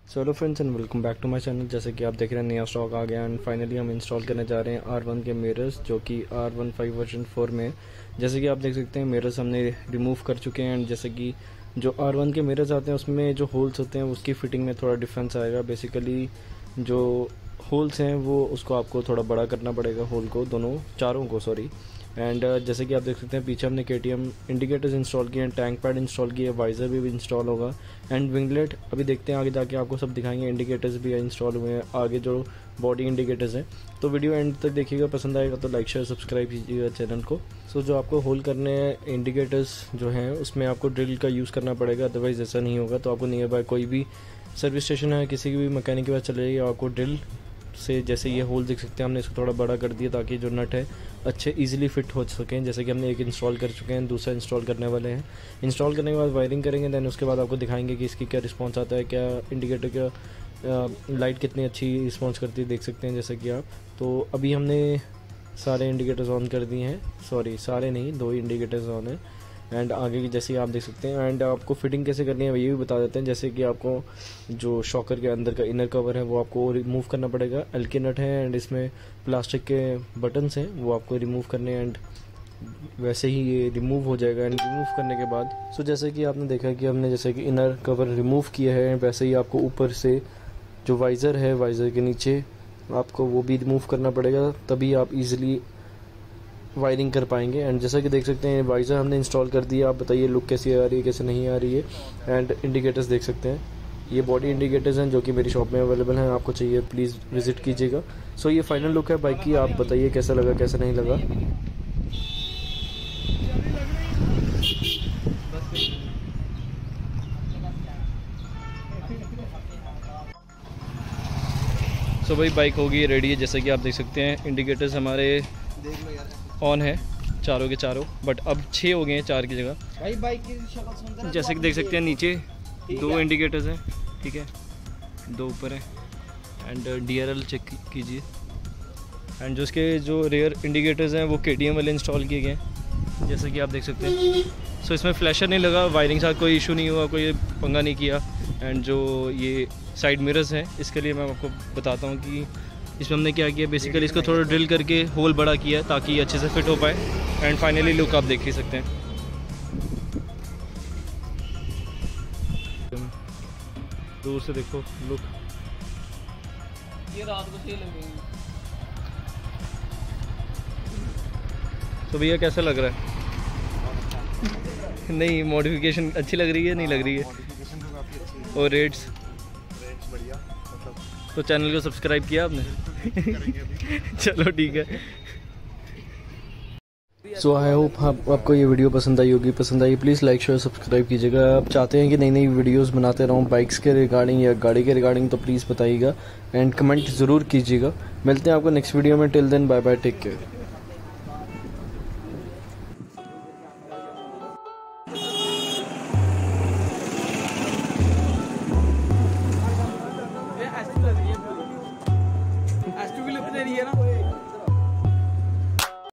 So hello friends and welcome back to my channel. जैसे कि आप देख रहे हैं नया स्टॉक आ गया एंड फाइनली हम इंस्टॉल करने जा रहे हैं R1 के मिरर्स जो कि R15 वर्जन 4 में। जैसे कि आप देख सकते हैं मिरर्स हमने रिमूव कर चुके हैं एंड जैसे कि जो R1 के मिरर्स आते हैं उसमें जो होल्स होते हैं उसकी फिटिंग में थोड़ा डिफरेंस आएगा। बेसिकली जो होल्स हैं वो उसको आपको थोड़ा बड़ा करना पड़ेगा, होल को चारों को सॉरी। एंड जैसे कि आप देख सकते हैं पीछे हमने KTM इंडिकेटर्स इंस्टॉल किए हैं, टैंक पैड इंस्टॉल किए, वाइज़र भी इंस्टॉल होगा एंड विंगलेट अभी देखते हैं आगे जाके आपको सब दिखाएंगे। इंडिकेटर्स भी इंस्टॉल हुए हैं, आगे जो बॉडी इंडिकेटर्स हैं। तो वीडियो एंड तक देखिएगा, पसंद आएगा तो लाइक शेयर सब्सक्राइब कीजिएगा चैनल को। सो जो आपको होल करने हैं इंडिकेटर्स जो हैं उसमें आपको ड्रिल का यूज़ करना पड़ेगा, अदरवाइज़ ऐसा नहीं होगा। तो आपको नियर बाय कोई भी सर्विस स्टेशन है, किसी भी मैकेनिक के पास चले जाइए, आपको ड्रिल से जैसे ये होल देख सकते हैं हमने इसको थोड़ा बड़ा कर दिया ताकि जो नट है अच्छे इजीली फिट हो सकें। जैसे कि हमने एक इंस्टॉल कर चुके हैं, दूसरा इंस्टॉल करने वाले हैं। इंस्टॉल करने के बाद वायरिंग करेंगे, दैन उसके बाद आपको दिखाएंगे कि इसकी क्या रिस्पांस आता है, क्या इंडिकेटर का लाइट कितनी अच्छी रिस्पांस करती है, देख सकते हैं जैसे कि आप। तो अभी हमने सारे इंडिकेटर्स ऑन कर दिए हैं, सॉरी सारे नहीं, 2 ही इंडिकेटर्स ऑन है एंड आगे की जैसे आप देख सकते हैं। एंड आपको फिटिंग कैसे करनी है ये भी बता देते हैं। जैसे कि आपको जो शॉकर के अंदर का इनर कवर है वो आपको रिमूव करना पड़ेगा। एल्की नट है एंड इसमें प्लास्टिक के बटन्स हैं वो आपको रिमूव करने हैं एंड वैसे ही ये रिमूव हो जाएगा। एंड रिमूव करने के बाद जैसे कि आपने देखा कि हमने जैसे कि इनर कवर रिमूव किया है, वैसे ही आपको ऊपर से जो वाइज़र है, वाइज़र के नीचे आपको वो भी रिमूव करना पड़ेगा, तभी आप इजीली वायरिंग कर पाएंगे। एंड जैसा कि देख सकते हैं वाइज़र हमने इंस्टॉल कर दिया। आप बताइए लुक कैसी आ रही है, कैसे नहीं आ रही है। एंड इंडिकेटर्स देख सकते हैं, ये बॉडी इंडिकेटर्स हैं जो कि मेरी शॉप में अवेलेबल हैं, आपको चाहिए प्लीज़ विजिट कीजिएगा। सो ये फाइनल लुक है बाइक की, आप बताइए कैसा लगा कैसा नहीं लगा। सो भाई बाइक होगी रेडी है। जैसे कि आप देख सकते हैं इंडिकेटर्स हमारे ऑन है चारों के चारों, बट अब 6 हो गए हैं 4 की जगह। भाई बाइक की शक्ल जैसे कि देख सकते हैं नीचे 2 इंडिकेटर्स हैं, ठीक है, 2 ऊपर है। एंड DRL चेक कीजिए। एंड जो इसके जो रेयर इंडिकेटर्स हैं वो KTM वाले इंस्टॉल किए गए हैं जैसे कि आप देख सकते हैं। सो इसमें फ्लैशर नहीं लगा, वायरिंग साथ कोई इशू नहीं हुआ, कोई पंगा नहीं किया। एंड जो ये साइड मिरर्स हैं इसके लिए मैं आपको बताता हूँ कि इसमें हमने क्या किया। बेसिकली इसको थोड़ा ड्रिल करके होल बड़ा किया ताकि ये अच्छे से फिट हो पाए। एंड फाइनली लुक आप देख ही सकते हैं, दूर से देखो लुक, ये रात को सही लगेगी। तो भैया कैसा लग रहा है? नहीं मॉडिफिकेशन अच्छी लग रही है, नहीं लग रही है? और रेट्स बढ़िया, तो चैनल को सब्सक्राइब किया आपने? चलो ठीक है। सो आई होप आपको ये वीडियो पसंद आई होगी। पसंद आई प्लीज़ लाइक शेयर सब्सक्राइब कीजिएगा। आप चाहते हैं कि नई नई वीडियोस बनाते रहूं बाइक्स के रिगार्डिंग या गाड़ी के रिगार्डिंग तो प्लीज़ बताइएगा एंड कमेंट ज़रूर कीजिएगा। मिलते हैं आपको नेक्स्ट वीडियो में। Till then bye bye, take care.